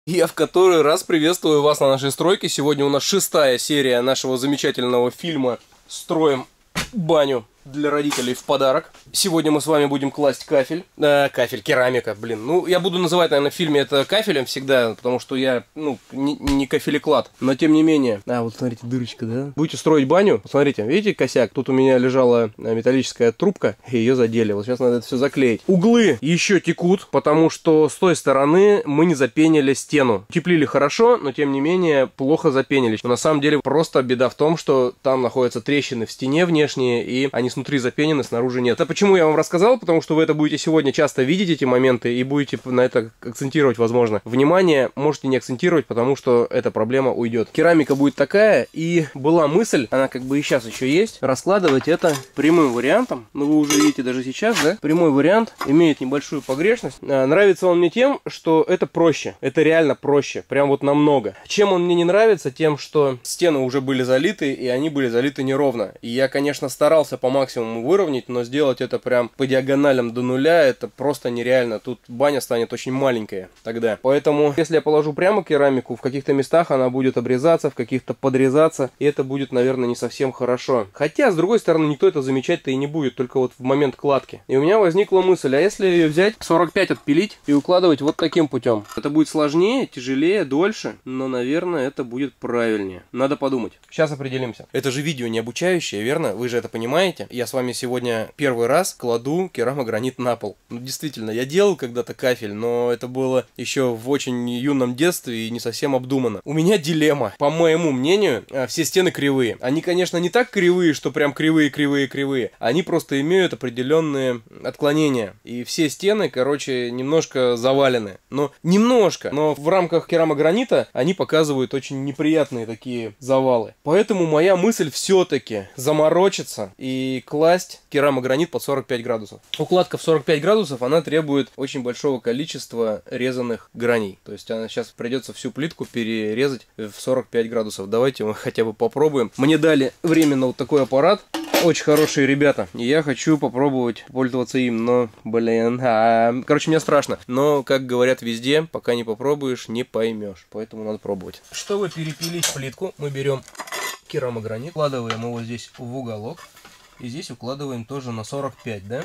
Я в который раз приветствую вас на нашей стройке. Сегодня у нас 6-я серия нашего замечательного фильма «Строим баню для родителей в подарок». Сегодня мы с вами будем класть кафель. Кафель, керамика, блин. Ну, я буду называть, наверное, в фильме это кафелем всегда, потому что я, не кафелеклад. Но, тем не менее... вот смотрите, дырочка, да? Будете строить баню, посмотрите, видите косяк? Тут у меня лежала металлическая трубка, и ее задели. Вот сейчас надо это все заклеить. Углы еще текут, потому что с той стороны мы не запенили стену. Утеплили хорошо, но, тем не менее, плохо запенились. Но, на самом деле, просто беда в том, что там находятся трещины в стене внешние, и они снутри запенены, снаружи нет. Это почему я вам рассказал? Потому что вы это будете сегодня часто видеть, эти моменты, и будете на это акцентировать, возможно. Внимание можете не акцентировать, потому что эта проблема уйдет. Керамика будет такая, и была мысль, она как бы и сейчас еще есть, раскладывать это прямым вариантом. Ну, вы уже видите даже сейчас, да? Прямой вариант имеет небольшую погрешность. Нравится он мне тем, что это проще. Это реально проще. Прям вот намного. Чем он мне не нравится? Тем, что стены уже были залиты, и они были залиты неровно. И я, конечно, старался по максимуму выровнять, но сделать это прям по диагоналям до нуля, это просто нереально. Тут баня станет очень маленькая тогда. Поэтому, если я положу прямо керамику, в каких-то местах она будет обрезаться, в каких-то подрезаться, и это будет, наверное, не совсем хорошо. Хотя, с другой стороны, никто это замечать-то и не будет, только вот в момент кладки. И у меня возникла мысль, а если ее взять, 45 отпилить и укладывать вот таким путем? Это будет сложнее, тяжелее, дольше, но, наверное, это будет правильнее. Надо подумать. Сейчас определимся. Это же видео не обучающее, верно? Вы же это понимаете? Я с вами сегодня первый раз кладу керамогранит на пол. Ну, действительно, я делал когда-то кафель, но это было еще в очень юном детстве и не совсем обдуманно. У меня дилемма. По моему мнению, все стены кривые. Они, конечно, не так кривые, что прям кривые. Они просто имеют определенные отклонения. И все стены, короче, немножко завалены. Но в рамках керамогранита они показывают очень неприятные такие завалы. Поэтому моя мысль все-таки заморочиться и класть керамогранит под 45 градусов. Укладка в 45 градусов, она требует очень большого количества резаных граней. То есть она сейчас придется всю плитку перерезать в 45 градусов. Давайте мы хотя бы попробуем. Мне дали временно вот такой аппарат. Очень хорошие ребята. И я хочу попробовать пользоваться им. Но, короче, мне страшно. Но, как говорят везде, пока не попробуешь, не поймешь. Поэтому надо пробовать. Чтобы перепилить плитку, мы берем керамогранит, вкладываем его здесь в уголок. И здесь укладываем тоже на 45, да?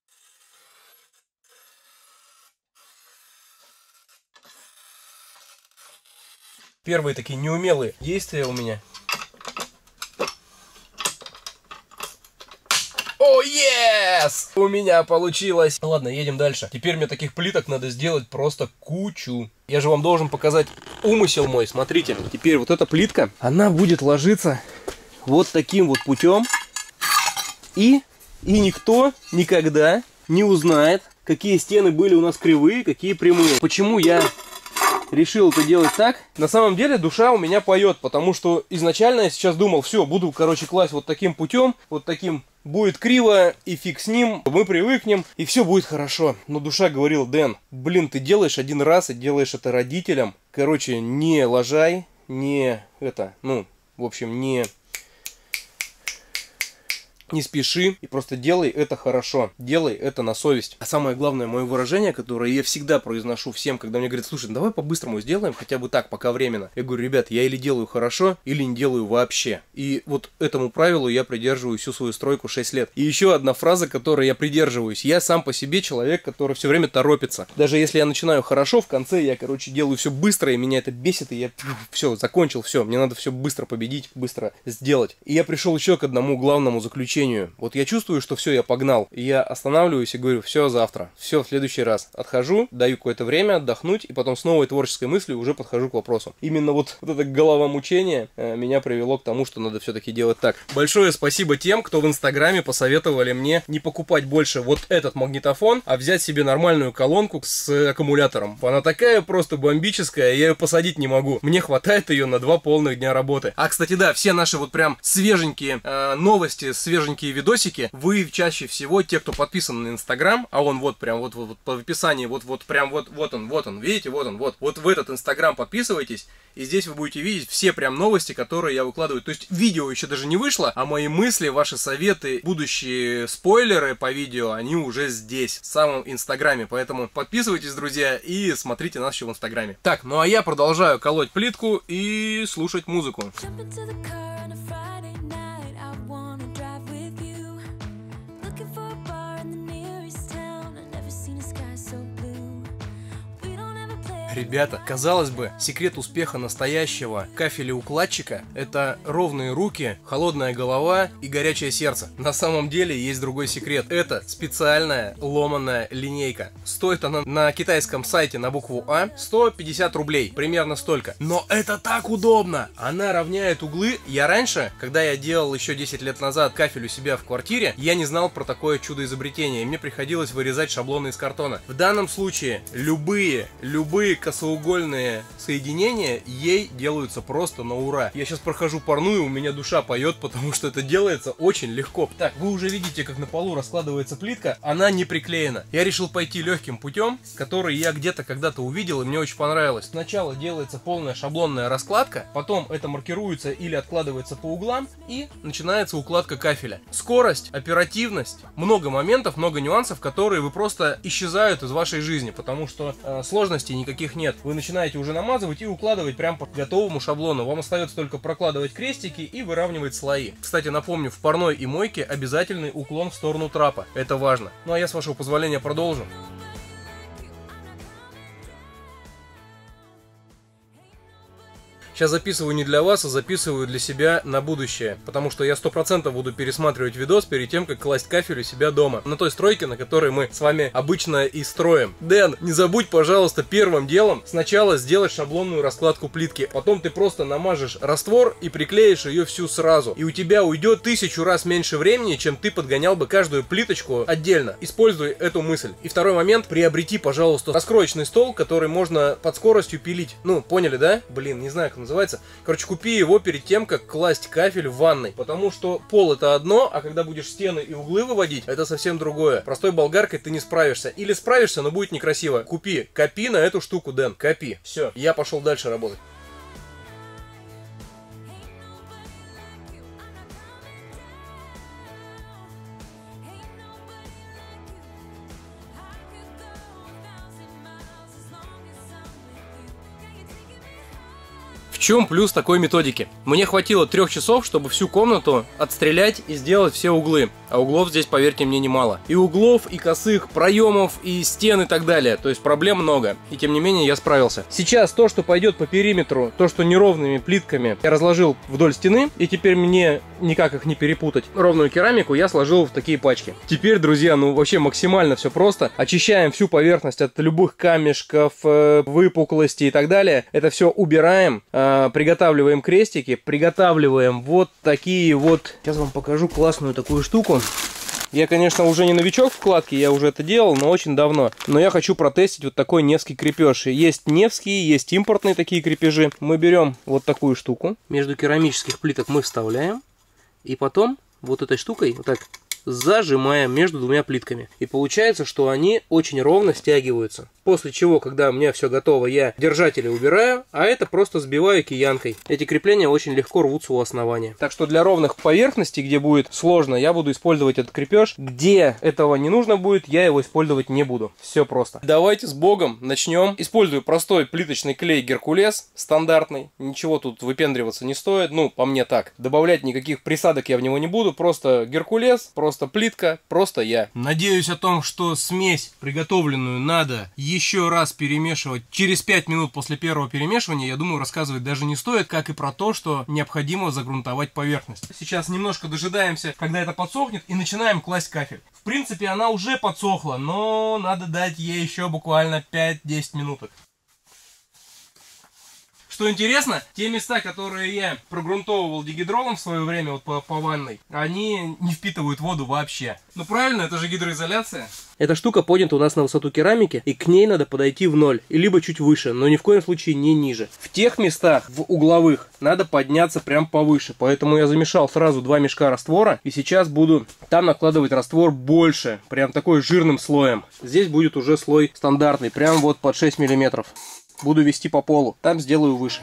Первые такие неумелые действия у меня. О, yes! У меня получилось! Ладно, едем дальше. Теперь мне таких плиток надо сделать просто кучу. Я же вам должен показать умысел мой. Смотрите, теперь вот эта плитка, она будет ложиться вот таким вот путем. И никто никогда не узнает, какие стены были у нас кривые, какие прямые. Почему я решил это делать так? На самом деле душа у меня поет, потому что изначально я сейчас думал, все, буду, короче, класть вот таким путем, вот таким. Будет криво, и фиг с ним, мы привыкнем, и все будет хорошо. Но душа говорила, Дэн, блин, ты делаешь один раз и делаешь это родителям. Короче, не лажай, не спеши и просто делай это хорошо, делай это на совесть. А самое главное, мое выражение, которое я всегда произношу всем, когда мне говорят, слушай, давай по-быстрому сделаем, хотя бы так, пока временно. Я говорю, ребят, я или делаю хорошо, или не делаю вообще. И вот этому правилу я придерживаюсь всю свою стройку 6 лет. И еще одна фраза, которой я придерживаюсь. Я сам по себе человек, который все время торопится. Даже если я начинаю хорошо, в конце я, делаю все быстро, и меня это бесит, и я все, закончил, все, мне надо все быстро победить, быстро сделать. И я пришел еще к одному главному заключению. Вот я чувствую, что все, я погнал. И я останавливаюсь и говорю, все, завтра. Все, в следующий раз. Отхожу, даю какое-то время отдохнуть, и потом с новой творческой мыслью уже подхожу к вопросу. Именно вот это головомучение меня привело к тому, что надо все-таки делать так. Большое спасибо тем, кто в Инстаграме посоветовали мне не покупать больше вот этот магнитофон, а взять себе нормальную колонку с аккумулятором. Она такая просто бомбическая, я ее посадить не могу. Мне хватает ее на 2 полных дня работы. А, кстати, да, все наши вот прям свеженькие новости, свеженькие свеженькие видосики, вы чаще всего, те, кто подписан на Инстаграм, а он вот прям вот по описании, вот он, видите, вот он, вот в этот Инстаграм подписывайтесь, и здесь вы будете видеть все прям новости, которые я выкладываю. То есть видео еще даже не вышло, а мои мысли, ваши советы, будущие спойлеры по видео, они уже здесь, в самом Инстаграме. Поэтому подписывайтесь, друзья, и смотрите нас еще в Инстаграме. Так, ну а я продолжаю колоть плитку и слушать музыку. Ребята, казалось бы, секрет успеха настоящего кафеля-укладчика – это ровные руки, холодная голова и горячее сердце. На самом деле есть другой секрет. Это специальная ломаная линейка. Стоит она на китайском сайте на букву А 150 рублей, примерно столько. Но это так удобно! Она равняет углы. Я раньше, когда я делал еще 10 лет назад кафель у себя в квартире, я не знал про такое чудо-изобретение, и мне приходилось вырезать шаблоны из картона. В данном случае любые косоугольные соединения ей делаются просто на ура. Я сейчас прохожу парную, у меня душа поет, потому что это делается очень легко. Так, вы уже видите, как на полу раскладывается плитка, она не приклеена. Я решил пойти легким путем, который я где-то когда-то увидел, и мне очень понравилось. Сначала делается полная шаблонная раскладка, потом это маркируется или откладывается по углам, и начинается укладка кафеля. Скорость, оперативность, много моментов, много нюансов, которые вы просто исчезают из вашей жизни, потому что сложностей никаких нет. Вы начинаете уже намазывать и укладывать прям по готовому шаблону. Вам остается только прокладывать крестики и выравнивать слои. Кстати, напомню, в парной и мойке обязательный уклон в сторону трапа. Это важно. Ну а я, с вашего позволения, продолжу. Сейчас записываю не для вас, а записываю для себя на будущее, потому что я 100% буду пересматривать видос перед тем, как класть кафель у себя дома, на той стройке, на которой мы с вами обычно и строим. Дэн, не забудь, пожалуйста, первым делом сначала сделать шаблонную раскладку плитки, потом ты просто намажешь раствор и приклеишь ее всю сразу, и у тебя уйдет 1000 раз меньше времени, чем ты подгонял бы каждую плиточку отдельно. Используй эту мысль. И второй момент, приобрети, пожалуйста, раскроечный стол, который можно под скоростью пилить. Ну, поняли, да? Блин, не знаю, как называется. Короче, купи его перед тем, как класть кафель в ванной. Потому что пол это одно, а когда будешь стены и углы выводить, это совсем другое. Простой болгаркой ты не справишься. Или справишься, но будет некрасиво. Копи на эту штуку, Дэн. Копи. Все, я пошел дальше работать. В чем плюс такой методики? Мне хватило 3 часов, чтобы всю комнату отстрелять и сделать все углы. А углов здесь, поверьте мне, немало. И углов, и косых проемов, и стен, и так далее. То есть проблем много. И тем не менее я справился. Сейчас то, что пойдет по периметру, то, что неровными плитками, я разложил вдоль стены. И теперь мне никак их не перепутать. Ровную керамику я сложил в такие пачки. Теперь, друзья, ну вообще максимально все просто. Очищаем всю поверхность от любых камешков, выпуклостей и так далее. Это все убираем. Приготавливаем крестики, приготавливаем вот такие вот. Сейчас вам покажу классную такую штуку. Я, конечно, уже не новичок в вкладке, я уже это делал, но очень давно. Но я хочу протестить вот такой невский крепеж. Есть невские, есть импортные такие крепежи. Мы берем вот такую штуку. Между керамических плиток мы вставляем. И потом вот этой штукой вот так зажимаем между двумя плитками. И получается, что они очень ровно стягиваются. После чего, когда у меня все готово, я держатели убираю, а это просто сбиваю киянкой. Эти крепления очень легко рвутся у основания. Так что для ровных поверхностей, где будет сложно, я буду использовать этот крепеж. Где этого не нужно будет, я его использовать не буду. Все просто. Давайте с Богом начнем. Использую простой плиточный клей Геркулес, стандартный. Ничего тут выпендриваться не стоит, ну, по мне так. Добавлять никаких присадок я в него не буду. Просто Геркулес, просто плитка, просто я. Надеюсь о том, что смесь, приготовленную, надо еще раз перемешивать. Через 5 минут после первого перемешивания, я думаю, рассказывать даже не стоит, как и про то, что необходимо загрунтовать поверхность. Сейчас немножко дожидаемся, когда это подсохнет, и начинаем класть кафель. В принципе, она уже подсохла, но надо дать ей еще буквально 5-10 минуток. Что интересно, те места, которые я прогрунтовывал дигидролом в свое время вот по ванной, они не впитывают воду вообще. Ну правильно, это же гидроизоляция. Эта штука поднята у нас на высоту керамики, и к ней надо подойти в ноль, и либо чуть выше, но ни в коем случае не ниже. В тех местах, в угловых, надо подняться прям повыше, поэтому я замешал сразу 2 мешка раствора, и сейчас буду там накладывать раствор больше, прям такой жирным слоем. Здесь будет уже слой стандартный, прям вот под 6 миллиметров. Буду вести по полу, там сделаю выше.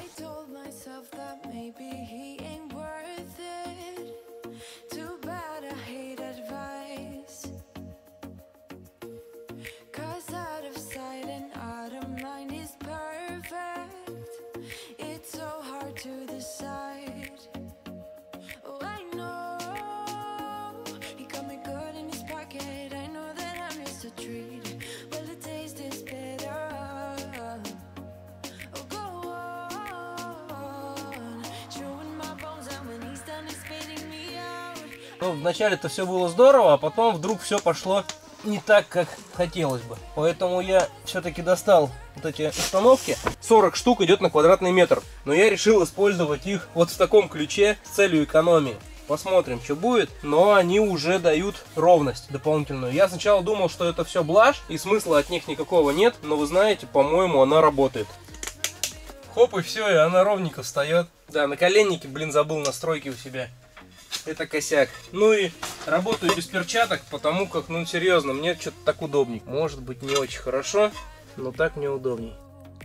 Ну, вначале-то все было здорово, а потом вдруг все пошло не так, как хотелось бы. Поэтому я все-таки достал вот эти установки. 40 штук идет на квадратный метр. Но я решил использовать их вот в таком ключе с целью экономии. Посмотрим, что будет. Но они уже дают ровность дополнительную. Я сначала думал, что это все блажь, и смысла от них никакого нет. Но вы знаете, по-моему, она работает. Хоп, и все, и она ровненько встает. Да, наколенники, блин, забыл настройки у себя. Это косяк. Ну и работаю без перчаток, потому как, ну серьезно, мне что-то так удобней. Может быть, не очень хорошо, но так мне удобней.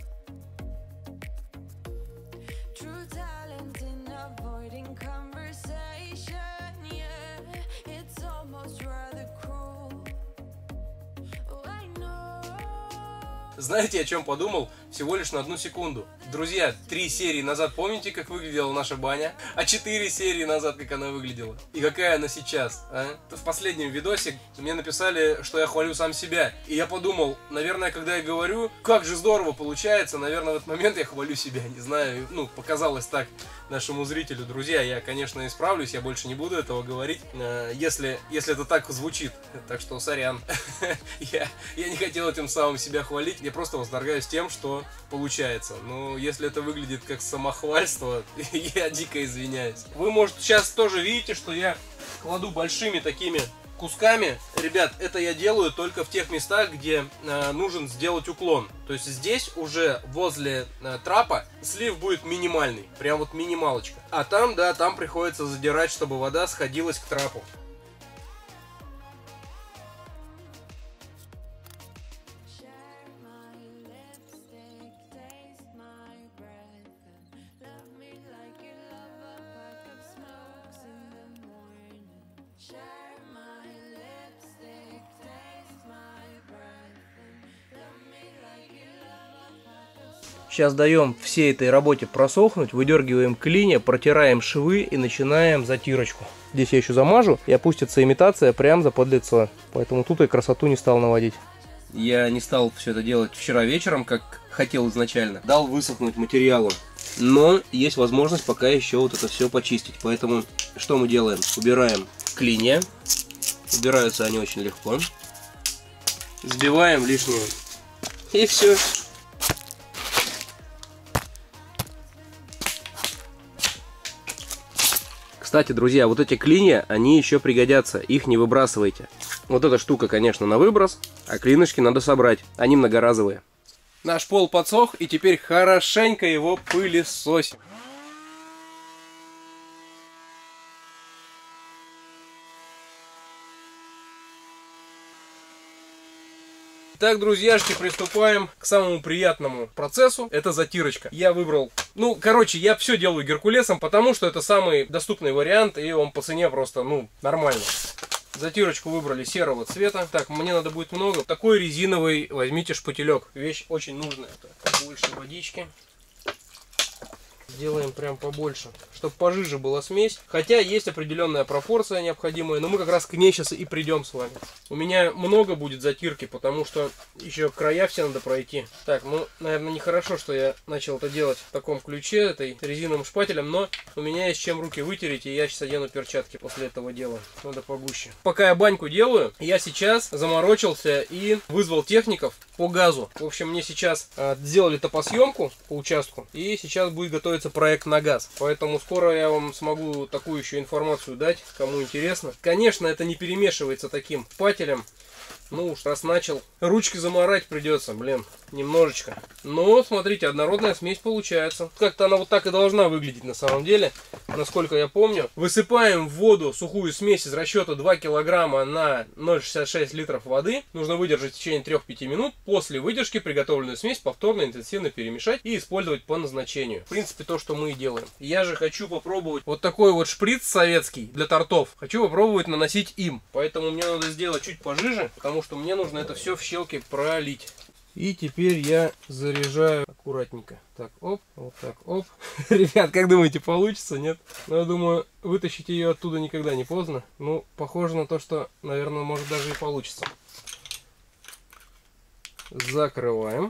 Знаете, о чем подумал? Всего лишь на 1 секунду. Друзья, 3 серии назад помните, как выглядела наша баня? А 4 серии назад, как она выглядела? И какая она сейчас, а? В последнем видосе мне написали, что я хвалю сам себя. И я подумал, наверное, когда я говорю, как же здорово получается, наверное, в этот момент я хвалю себя. Не знаю, ну, показалось так нашему зрителю. Друзья, я, конечно, исправлюсь, я больше не буду этого говорить, если это так звучит. Так что, сорян. Я не хотел этим самым себя хвалить. Я просто восторгаюсь тем, что получается. Но если это выглядит как самохвальство, я дико извиняюсь. Вы, может, сейчас тоже видите, что я кладу большими такими кусками. Ребят, это я делаю только в тех местах, где нужен сделать уклон. То есть здесь уже возле трапа слив будет минимальный. Прям вот минималочка. А там, да, там приходится задирать, чтобы вода сходилась к трапу. Сейчас даем всей этой работе просохнуть, выдергиваем клинья, протираем швы и начинаем затирочку. Здесь я еще замажу, и опустится имитация прямо за подлицо. Поэтому тут я красоту не стал наводить. Я не стал все это делать вчера вечером, как хотел изначально. Дал высохнуть материалу. Но есть возможность пока еще вот это все почистить. Поэтому что мы делаем? Убираем клинья. Убираются они очень легко. Сбиваем лишнее. И все. Кстати, друзья, вот эти клинья, они еще пригодятся, их не выбрасывайте. Вот эта штука, конечно, на выброс, а клинышки надо собрать, они многоразовые. Наш пол подсох, и теперь хорошенько его пылесосим. Так, друзьяшки, приступаем к самому приятному процессу. Это затирочка. Я выбрал... Ну, короче, я все делаю геркулесом, потому что это самый доступный вариант, и он по цене просто, ну, нормально. Затирочку выбрали серого цвета. Так, мне надо будет много. Такой резиновый возьмите шпателек. Вещь очень нужная. Так, больше водички. Сделаем прям побольше, чтобы пожиже была смесь. Хотя есть определенная пропорция необходимая, но мы как раз к ней сейчас и придем с вами. У меня много будет затирки, потому что еще края все надо пройти. Так, ну, наверное, нехорошо, что я начал это делать в таком ключе, этой резиновым шпателем, но у меня есть чем руки вытереть, и я сейчас одену перчатки после этого дела. Надо погуще. Пока я баньку делаю, я сейчас заморочился и вызвал техников по газу. В общем, мне сейчас сделали топосъемку по участку, и сейчас будет готовиться проект на газ. Поэтому скоро я вам смогу такую еще информацию дать, кому интересно. Конечно, это не перемешивается таким шпателем. Ну уж раз начал, ручки замарать придется, блин, немножечко. Но, смотрите, однородная смесь получается. Как-то она вот так и должна выглядеть на самом деле, насколько я помню. Высыпаем в воду сухую смесь из расчета 2 килограмма на 0,66 литров воды. Нужно выдержать в течение 3-5 минут. После выдержки приготовленную смесь повторно интенсивно перемешать и использовать по назначению. В принципе, то, что мы и делаем. Я же хочу попробовать вот такой вот шприц советский для тортов. Хочу попробовать наносить им. Поэтому мне надо сделать чуть пожиже, потому что мне нужно это все в щелке пролить. И теперь я заряжаю аккуратненько. Так, оп, вот так, оп. Ребят, как думаете, получится, нет? Ну, я думаю, вытащить ее оттуда никогда не поздно. Ну, похоже на то, что, наверное, может даже и получится. Закрываем.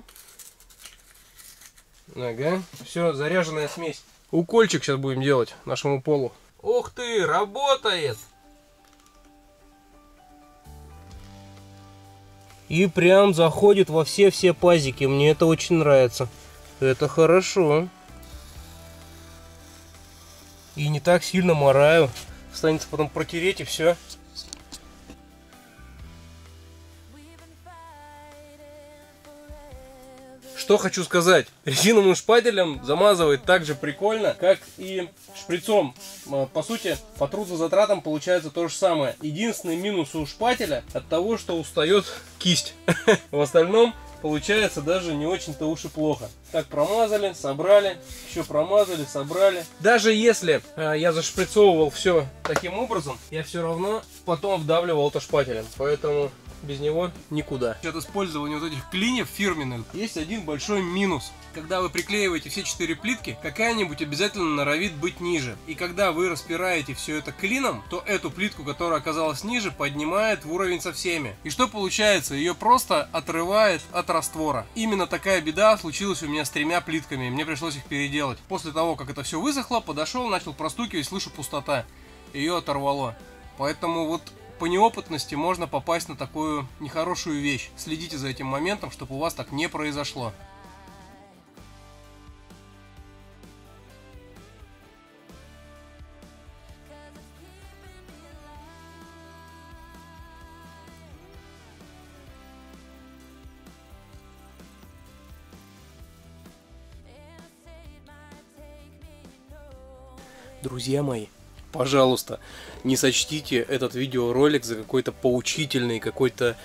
Ага, все, заряженная смесь. Укольчик сейчас будем делать нашему полу. Ух ты, работает! И прям заходит во все пазики. Мне это очень нравится. Это хорошо. И не так сильно мораю. Останется потом протереть и все. Что хочу сказать. Резиновым шпателем замазывать так же прикольно, как и шприцом. По сути, по трудозатратам получается то же самое. Единственный минус у шпателя от того, что устает кисть. В остальном получается даже не очень-то уж и плохо. Так, промазали, собрали, еще промазали, собрали. Даже если я зашприцовывал все таким образом, я все равно потом вдавливал это шпателем. Поэтому без него никуда. От использования вот этих клиньев фирменных есть один большой минус. Когда вы приклеиваете все 4 плитки, какая-нибудь обязательно норовит быть ниже. И когда вы распираете все это клином, то эту плитку, которая оказалась ниже, поднимает в уровень со всеми. И что получается? Ее просто отрывает от раствора. Именно такая беда случилась у меня с 3 плитками. Мне пришлось их переделать. После того, как это все высохло, подошел, начал простукивать, слышу, пустота. Ее оторвало. Поэтому вот по неопытности можно попасть на такую нехорошую вещь. Следите за этим моментом, чтобы у вас так не произошло. Друзья мои, пожалуйста, не сочтите этот видеоролик за какой-то поучительный, какой-то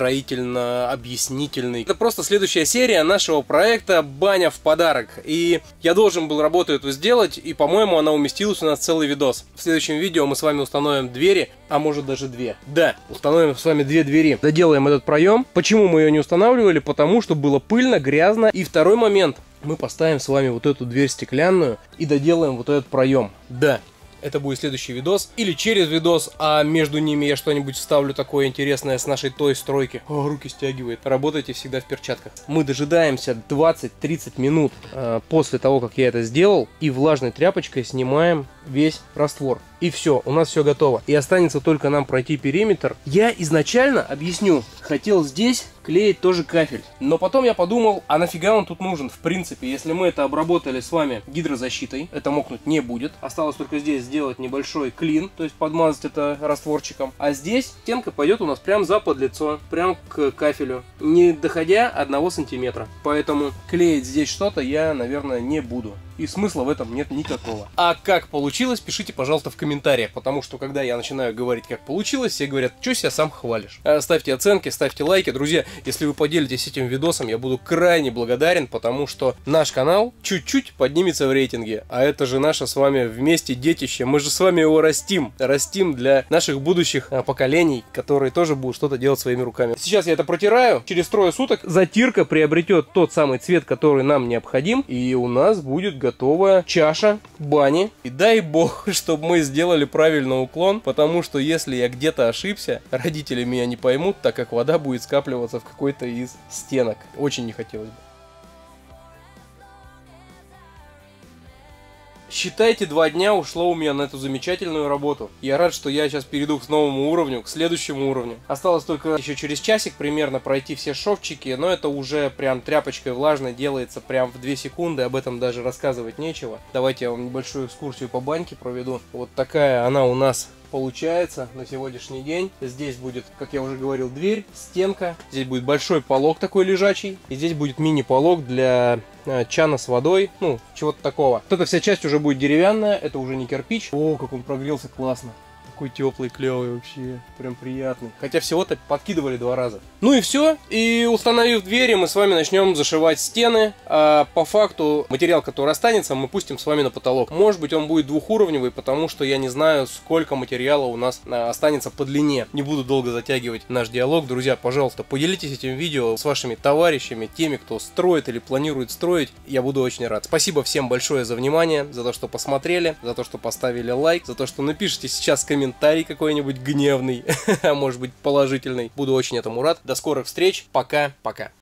строительно-объяснительный. Это просто следующая серия нашего проекта «Баня в подарок». И я должен был работу эту сделать, и, по-моему, она уместилась у нас в целый видос. В следующем видео мы с вами установим двери, а может даже 2. Да, установим с вами 2 двери. Доделаем этот проем. Почему мы ее не устанавливали? Потому что было пыльно, грязно. И второй момент. Мы поставим с вами вот эту дверь стеклянную и доделаем вот этот проем. Да, это будет следующий видос. Или через видос, а между ними я что-нибудь вставлю такое интересное с нашей той стройки. О, руки стягивает. Работайте всегда в перчатках. Мы дожидаемся 20-30 минут после того, как я это сделал. И влажной тряпочкой снимаем весь раствор. И все, у нас все готово. И останется только нам пройти периметр. Я изначально, объясню, хотел здесь клеить тоже кафель. Но потом я подумал, а нафига он тут нужен? В принципе, если мы это обработали с вами гидрозащитой, это мокнуть не будет. Осталось только здесь сделать небольшой клин, то есть подмазать это растворчиком. А здесь стенка пойдет у нас прям за подлицо, прям к кафелю, не доходя 1 сантиметра. Поэтому клеить здесь что-то я, наверное, не буду. И смысла в этом нет никакого. А как получилось, пишите, пожалуйста, в комментариях. Потому что, когда я начинаю говорить, как получилось, все говорят, что себя сам хвалишь. Ставьте оценки, ставьте лайки. Друзья, если вы поделитесь этим видосом, я буду крайне благодарен, потому что наш канал чуть-чуть поднимется в рейтинге. А это же наше с вами вместе детище. Мы же с вами его растим. Растим для наших будущих поколений, которые тоже будут что-то делать своими руками. Сейчас я это протираю. Через 3 суток затирка приобретет тот самый цвет, который нам необходим. И у нас будет готовая чаша бани. И дай бог, чтобы мы сделали правильный уклон, потому что если я где-то ошибся, родители меня не поймут, так как вода будет скапливаться в какой-то из стенок. Очень не хотелось бы. Считайте, 2 дня ушло у меня на эту замечательную работу. Я рад, что я сейчас перейду к новому уровню, к следующему уровню. Осталось только еще через часик примерно пройти все шовчики, но это уже прям тряпочкой влажной делается прям в 2 секунды, об этом даже рассказывать нечего. Давайте я вам небольшую экскурсию по баньке проведу. Вот такая она у нас получается на сегодняшний день. Здесь будет, как я уже говорил, дверь, стенка. Здесь будет большой полог такой лежачий. И здесь будет мини-полог для чана с водой, ну, чего-то такого. Вот эта вся часть уже будет деревянная, это уже не кирпич. О, как он прогрелся классно. Такой теплый, клевый вообще, прям приятный. Хотя всего-то подкидывали 2 раза. Ну и все. И установив двери, мы с вами начнем зашивать стены. А по факту материал, который останется, мы пустим с вами на потолок. Может быть, он будет двухуровневый, потому что я не знаю, сколько материала у нас останется по длине. Не буду долго затягивать наш диалог. Друзья, пожалуйста, поделитесь этим видео с вашими товарищами, теми, кто строит или планирует строить. Я буду очень рад. Спасибо всем большое за внимание, за то, что посмотрели, за то, что поставили лайк, за то, что напишите сейчас комментарий какой-нибудь гневный, а может быть положительный. Буду очень этому рад. До скорых встреч. Пока-пока.